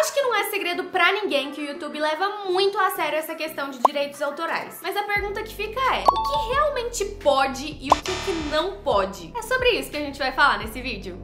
acho que não é segredo pra ninguém que o YouTube leva muito a sério essa questão de direitos autorais. Mas a pergunta que fica é, o que realmente pode e o que não pode? É sobre isso que a gente vai falar nesse vídeo.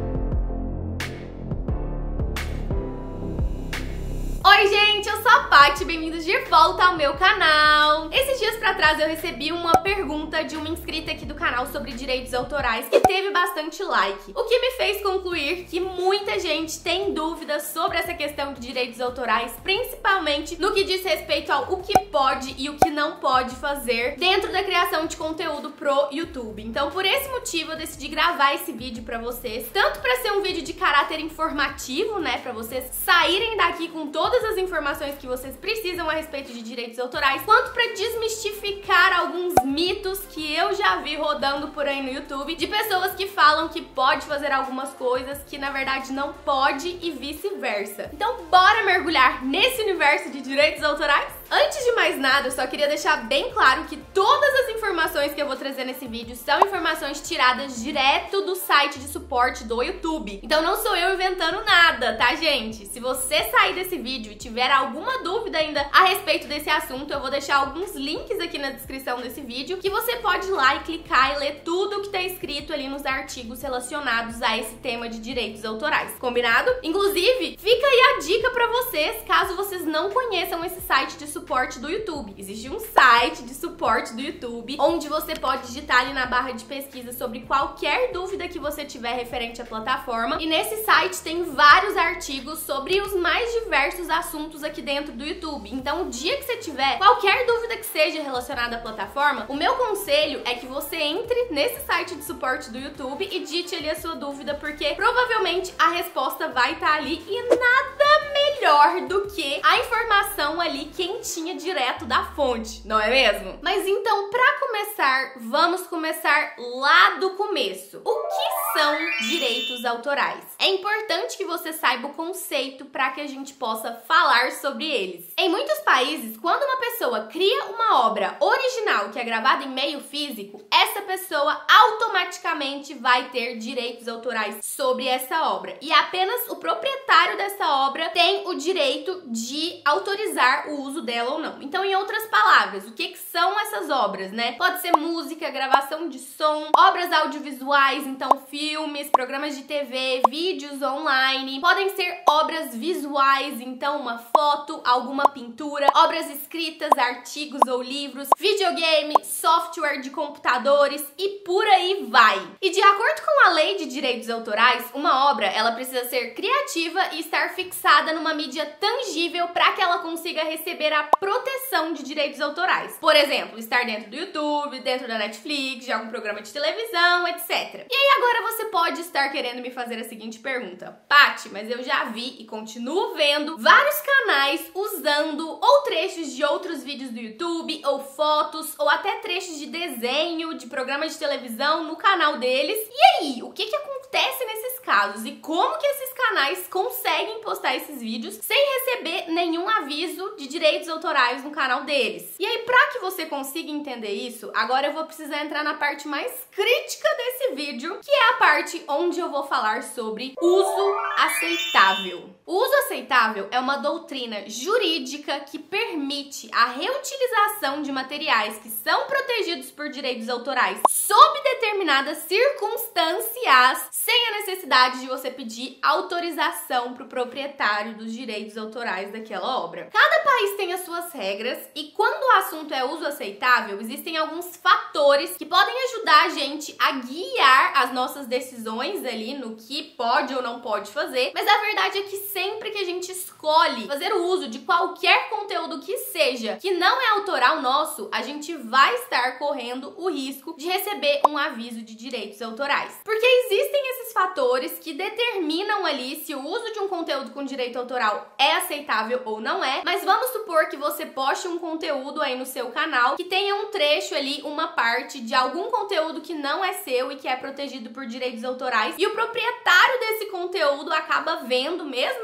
Oi gente, eu sou a Paty, bem-vindos de volta ao meu canal. Esses dias pra trás eu recebi uma pergunta de uma inscrita aqui do canal sobre direitos autorais que teve bastante like, o que me fez concluir que muita gente tem dúvidas sobre essa questão de direitos autorais, principalmente no que diz respeito ao o que pode e o que não pode fazer dentro da criação de conteúdo pro YouTube. Então por esse motivo eu decidi gravar esse vídeo pra vocês, tanto pra ser um vídeo de caráter informativo, né, pra vocês saírem daqui com todas as informações que vocês precisam a respeito de direitos autorais, quanto pra desmistificar alguns mitos que eu já vi rodando por aí no YouTube, de pessoas que falam que pode fazer algumas coisas que na verdade não pode e vice-versa. Então bora mergulhar nesse universo de direitos autorais? Antes de mais nada, eu só queria deixar bem claro que todas as informações que eu vou trazer nesse vídeo são informações tiradas direto do site de suporte do YouTube. Então não sou eu inventando nada, tá, gente? Se você sair desse vídeo e tiver alguma dúvida ainda a respeito desse assunto, eu vou deixar alguns links aqui na descrição desse vídeo que você pode ir lá e clicar e ler tudo que tá escrito ali nos artigos relacionados a esse tema de direitos autorais. Combinado? Inclusive, fica aí a dica pra vocês, caso vocês não conheçam esse site de suporte do YouTube. Existe um site de suporte do YouTube onde você pode digitar ali na barra de pesquisa sobre qualquer dúvida que você tiver referente à plataforma, e nesse site tem vários artigos sobre os mais diversos assuntos aqui dentro do YouTube. Então o dia que você tiver qualquer dúvida que seja relacionada à plataforma, o meu conselho é que você entre nesse site de suporte do YouTube e digite ali a sua dúvida, porque provavelmente a resposta vai estar ali, e nada melhor do que a informação ali quentinha direto da fonte, não é mesmo? Mas então, pra começar, vamos começar lá do começo. O que são direitos autorais? É importante que você saiba o conceito para que a gente possa falar sobre eles. Em muitos países, quando uma pessoa cria uma obra original que é gravada em meio físico, essa pessoa automaticamente vai ter direitos autorais sobre essa obra. E apenas o proprietário dessa obra tem o direito de autorizar o uso dela ou não. Então, em outras palavras, o que são essas obras, né? Pode ser música, gravação de som, obras audiovisuais, então filmes, programas de TV, vídeos online, podem ser obras visuais, então uma foto, alguma pintura, obras escritas, artigos ou livros, videogame, software de computadores e por aí vai. E de acordo com a lei de direitos autorais, uma obra, ela precisa ser criativa e estar fixada numa mídia tangível para que ela consiga receber a proteção de direitos autorais. Por exemplo, estar dentro do YouTube, dentro da Netflix, de algum programa de televisão, etc. E aí agora você pode estar querendo me fazer a seguinte pergunta: Paty, mas eu já vi e continuo vendo vários canais usando ou trechos de outros vídeos do YouTube, ou fotos, ou até trechos de desenho, de programas de televisão no canal deles. E aí, o que acontece nesses casos? E como que esses canais conseguem postar esses vídeos sem receber nenhum aviso de direitos autorais no canal deles? E aí, pra que você consiga entender isso, agora eu vou precisar entrar na parte mais crítica desse vídeo, que é a parte onde eu vou falar sobre uso aceitável. O uso aceitável é uma doutrina jurídica que permite a reutilização de materiais que são protegidos por direitos autorais sob determinadas circunstâncias, sem a necessidade de você pedir autorização para o proprietário dos direitos autorais daquela obra. Cada país tem as suas regras, e quando o assunto é uso aceitável, existem alguns fatores que podem ajudar a gente a guiar as nossas decisões ali no que pode ou não pode fazer, mas a verdade é que sempre que a gente escolhe fazer o uso de qualquer conteúdo que seja, que não é autoral nosso, a gente vai estar correndo o risco de receber um aviso de direitos autorais. Porque existem esses fatores que determinam ali se o uso de um conteúdo com direito autoral é aceitável ou não é, mas vamos supor que você poste um conteúdo aí no seu canal que tenha um trecho ali, uma parte de algum conteúdo que não é seu e que é protegido por direitos autorais, e o proprietário desse conteúdo acaba vendo, mesmo o vídeo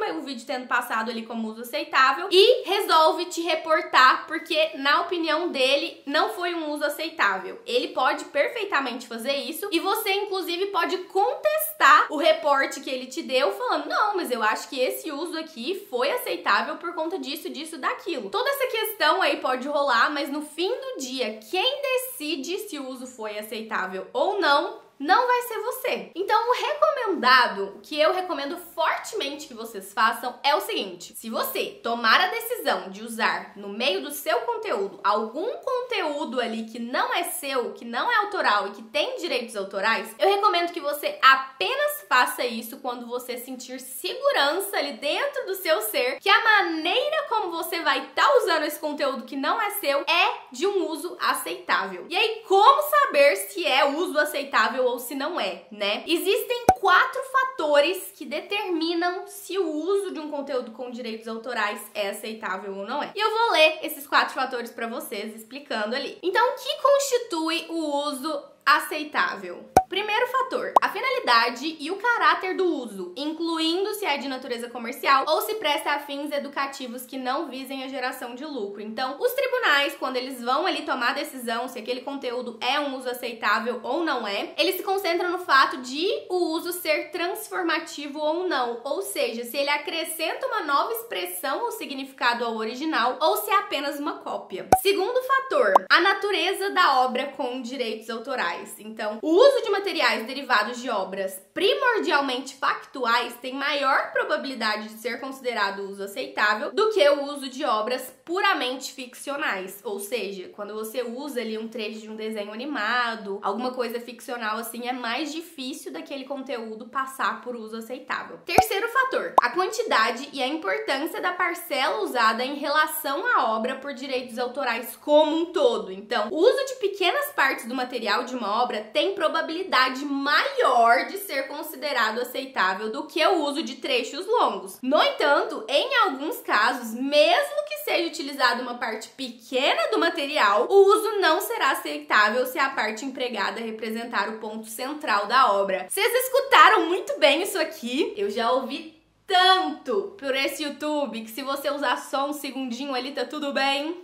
vídeo tendo passado ali como uso aceitável e resolve te reportar porque, na opinião dele, não foi um uso aceitável. Ele pode perfeitamente fazer isso e você, inclusive, pode contestar o reporte que ele te deu falando, não, mas eu acho que esse uso aqui foi aceitável por conta disso, disso, daquilo. Toda essa questão aí pode rolar, mas no fim do dia, quem decide se o uso foi aceitável ou não vai ser você. Então, o recomendado, que eu recomendo fortemente que vocês façam, é o seguinte: se você tomar a decisão de usar no meio do seu conteúdo algum conteúdo ali que não é seu, que não é autoral e que tem direitos autorais, eu recomendo que você apenas faça isso quando você sentir segurança ali dentro do seu ser que a maneira como você vai estar usando esse conteúdo que não é seu é de um uso aceitável. E aí, como saber se é uso aceitável ou se não é, né? Existem 4 fatores que determinam se o uso de um conteúdo com direitos autorais é aceitável ou não é. E eu vou ler esses 4 fatores para vocês, explicando ali. Então, o que constitui o uso aceitável? Primeiro fator, a finalidade e o caráter do uso, incluindo se é de natureza comercial ou se presta a fins educativos que não visem a geração de lucro. Então, os tribunais, quando eles vão ali tomar a decisão se aquele conteúdo é um uso aceitável ou não é, eles se concentram no fato de o uso ser transformativo ou não, ou seja, se ele acrescenta uma nova expressão ou significado ao original ou se é apenas uma cópia. Segundo fator, a natureza da obra com direitos autorais. Então, o uso de materiais derivados de obras primordialmente factuais tem maior probabilidade de ser considerado uso aceitável do que o uso de obras puramente ficcionais. Ou seja, quando você usa ali um trecho de um desenho animado, alguma coisa ficcional assim, é mais difícil daquele conteúdo passar por uso aceitável. Terceiro fator, a quantidade e a importância da parcela usada em relação à obra por direitos autorais como um todo. Então, o uso de pequenas partes do material de uma obra tem probabilidade maior de ser considerado aceitável do que o uso de trechos longos. No entanto, em alguns casos, mesmo que seja utilizada uma parte pequena do material, o uso não será aceitável se a parte empregada representar o ponto central da obra. Vocês escutaram muito bem isso aqui? Eu já ouvi tanto por esse YouTube que se você usar só um segundinho ali tá tudo bem.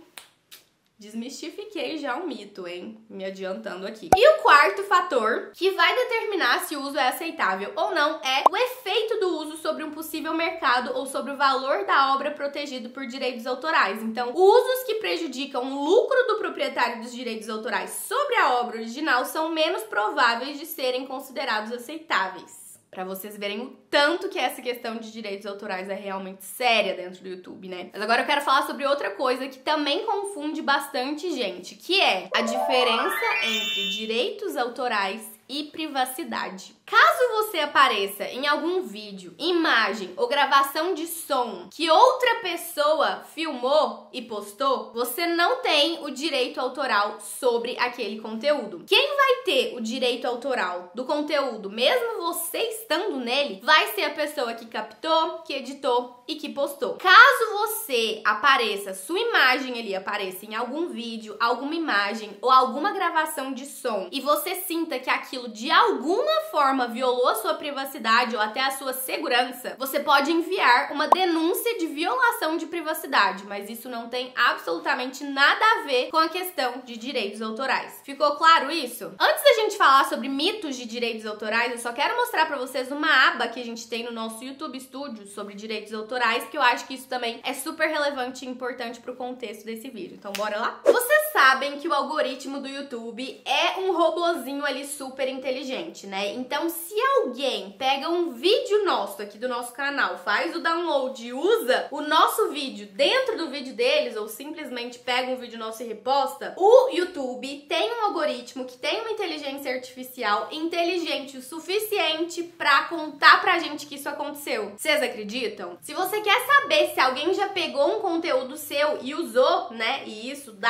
Desmistifiquei já um mito, hein? Me adiantando aqui. E o quarto fator, que vai determinar se o uso é aceitável ou não, é o efeito do uso sobre um possível mercado ou sobre o valor da obra protegido por direitos autorais. Então, usos que prejudicam o lucro do proprietário dos direitos autorais sobre a obra original são menos prováveis de serem considerados aceitáveis. Pra vocês verem o tanto que essa questão de direitos autorais é realmente séria dentro do YouTube, né? Mas agora eu quero falar sobre outra coisa que também confunde bastante gente, que é a diferença entre direitos autorais e privacidade. Caso você apareça em algum vídeo, imagem ou gravação de som que outra pessoa filmou e postou, você não tem o direito autoral sobre aquele conteúdo. Quem vai ter o direito autoral do conteúdo, mesmo você estando nele, vai ser a pessoa que captou, que editou e que postou. Caso você apareça, sua imagem ali apareça em algum vídeo, alguma imagem ou alguma gravação de som e você sinta que aquilo de alguma forma violou a sua privacidade ou até a sua segurança, você pode enviar uma denúncia de violação de privacidade, mas isso não tem absolutamente nada a ver com a questão de direitos autorais. Ficou claro isso? Antes da gente falar sobre mitos de direitos autorais, eu só quero mostrar pra vocês uma aba que a gente tem no nosso YouTube Studio sobre direitos autorais, que eu acho que isso também é super relevante e importante pro contexto desse vídeo. Então bora lá? Vocês sabem que o algoritmo do YouTube é um robozinho ali super inteligente, né? Então, se alguém pega um vídeo nosso aqui do nosso canal, faz o download e usa o nosso vídeo dentro do vídeo deles, ou simplesmente pega um vídeo nosso e reposta, o YouTube tem um algoritmo que tem uma inteligência artificial inteligente o suficiente pra contar pra gente que isso aconteceu. Vocês acreditam? Se você quer saber se alguém já pegou um conteúdo seu e usou, né, e isso dá o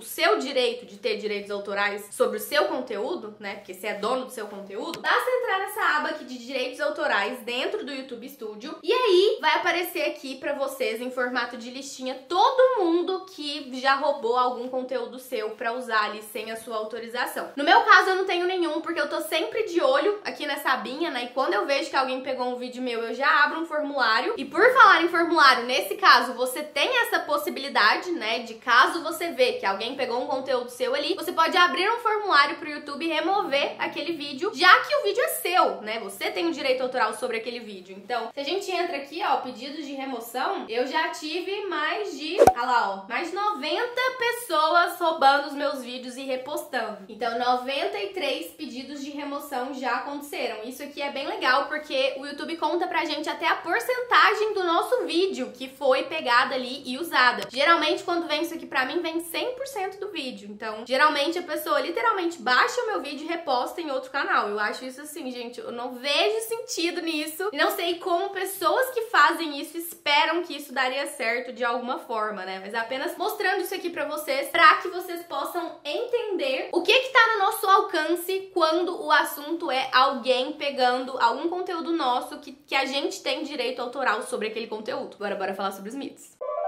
seu direito de ter direitos autorais sobre o seu conteúdo, né? Porque você é dono do seu conteúdo, basta entrar nessa aba aqui de direitos autorais dentro do YouTube Studio e aí vai aparecer aqui pra vocês em formato de listinha todo mundo que já roubou algum conteúdo seu pra usar ali sem a sua autorização. No meu caso eu não tenho nenhum, porque eu tô sempre de olho aqui nessa abinha, né? E quando eu vejo que alguém pegou um vídeo meu, eu já abro um formulário. E por falar em formulário, nesse caso, você tem essa possibilidade, né? De caso você vê que alguém pegou um conteúdo seu ali, você pode abrir um formulário pro YouTube e remover aquele vídeo, já que o vídeo é seu, né? Você tem o direito autoral sobre aquele vídeo. Então, se a gente entra aqui, ó, pedidos de remoção, eu já tive mais de, olha lá, ó, mais de 90 pessoas roubando os meus vídeos e repostando. Então, 93 pedidos de remoção já aconteceram. Isso aqui é bem legal, porque o YouTube conta pra gente até a porcentagem do nosso vídeo que foi pegada ali e usada. Geralmente, quando vem isso aqui pra mim, vem 100% do vídeo. Então, geralmente a pessoa literalmente baixa o meu vídeo e reposta em outro canal. Eu acho isso assim, gente, eu não vejo sentido nisso. E não sei como pessoas que fazem isso esperam que isso daria certo de alguma forma, né? Mas apenas mostrando isso aqui pra vocês, pra que vocês possam entender o que tá no nosso alcance quando o assunto é alguém pegando algum conteúdo nosso que a gente tem direito autoral sobre aquele conteúdo. Agora, bora falar sobre os mitos.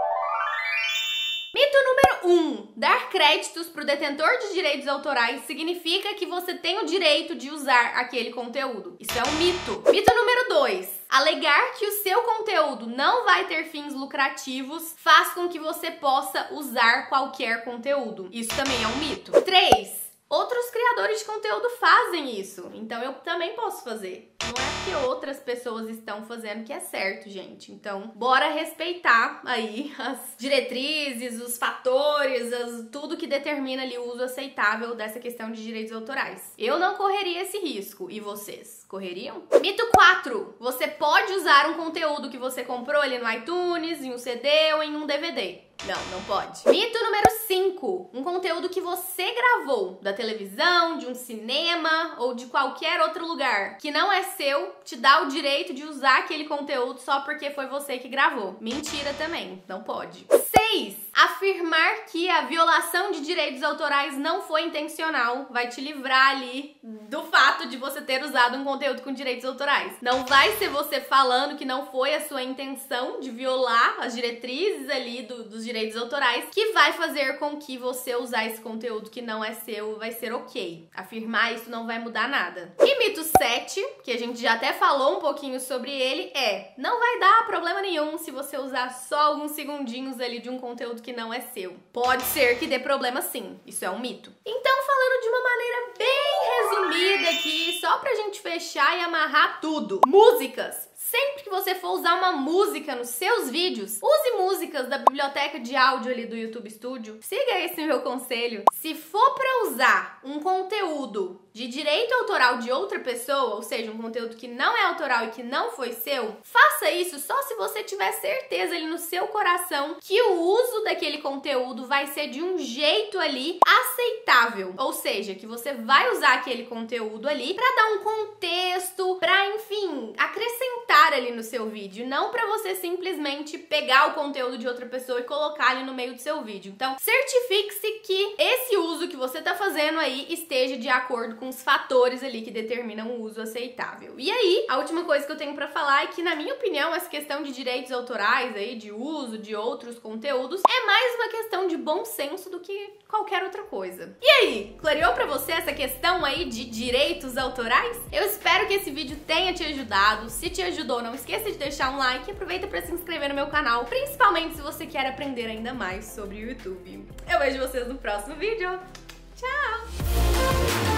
Mito número 1. Dar créditos para o detentor de direitos autorais significa que você tem o direito de usar aquele conteúdo. Isso é um mito. Mito número 2. Alegar que o seu conteúdo não vai ter fins lucrativos faz com que você possa usar qualquer conteúdo. Isso também é um mito. 3. Outros criadores de conteúdo fazem isso, então eu também posso fazer. Não é que outras pessoas estão fazendo que é certo, gente. Então, bora respeitar aí as diretrizes, os fatores, tudo que determina ali o uso aceitável dessa questão de direitos autorais. Eu não correria esse risco, e vocês correriam? Mito 4. Você pode usar um conteúdo que você comprou ali no iTunes, em um CD ou em um DVD. Não pode. Mito número 5. Um conteúdo que você gravou da televisão, de um cinema ou de qualquer outro lugar que não é seu, te dá o direito de usar aquele conteúdo só porque foi você que gravou. Mentira também. Não pode. 6. Afirmar que a violação de direitos autorais não foi intencional vai te livrar ali do fato de você ter usado um conteúdo com direitos autorais. Não vai ser você falando que não foi a sua intenção de violar as diretrizes ali dos direitos autorais que vai fazer com que você usar esse conteúdo que não é seu vai ser ok. Afirmar isso não vai mudar nada. E mito 7, que a gente já até falou um pouquinho sobre ele, não vai dar problema nenhum se você usar só alguns segundinhos ali de um conteúdo que não é seu. Pode ser que dê problema sim, isso é um mito. Então, falando de uma maneira bem resumida aqui, só pra gente fechar e amarrar tudo. Músicas. Sempre que você for usar uma música nos seus vídeos, use músicas da biblioteca de áudio ali do YouTube Studio. Siga esse meu conselho. Se for pra usar um conteúdo de direito autoral de outra pessoa, ou seja, um conteúdo que não é autoral e que não foi seu, faça isso só se você tiver certeza ali no seu coração que o uso daquele conteúdo vai ser de um jeito ali aceitável. Ou seja, que você vai usar aquele conteúdo ali pra dar um contexto, pra, enfim, acrescentar ali no seu vídeo, não pra você simplesmente pegar o conteúdo de outra pessoa e colocar ali no meio do seu vídeo. Então, certifique-se que esse uso que você tá fazendo aí esteja de acordo com os fatores ali que determinam o uso aceitável. E aí, a última coisa que eu tenho pra falar é que, na minha opinião, essa questão de direitos autorais aí, de uso de outros conteúdos, é mais uma questão de bom senso do que qualquer outra coisa. E aí, clareou pra você essa questão aí de direitos autorais? Eu espero que esse vídeo tenha te ajudado. Se te ajudou, não esqueça de deixar um like e aproveita pra se inscrever no meu canal, principalmente se você quer aprender ainda mais sobre o YouTube. Eu vejo vocês no próximo vídeo. Tchau!